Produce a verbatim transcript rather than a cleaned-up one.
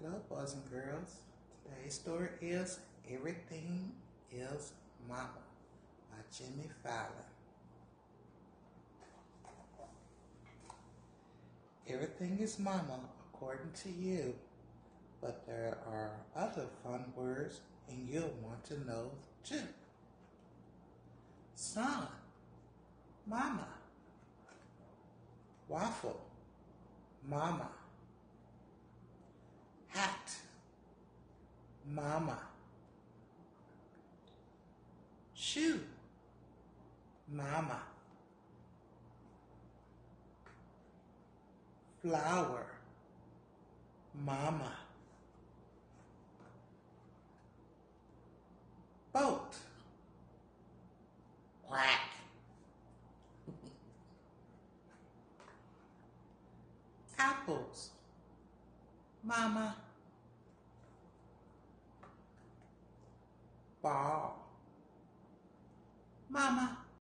Hello, boys and girls. Today's story is Everything is Mama by Jimmy Fallon. Everything is mama according to you, but there are other fun words and you'll want to know too. Son, mama. Waffle, mama. Hat, mama. Shoe, mama. Flower, mama. Boat, quack. Apples, mama. Ball, mama.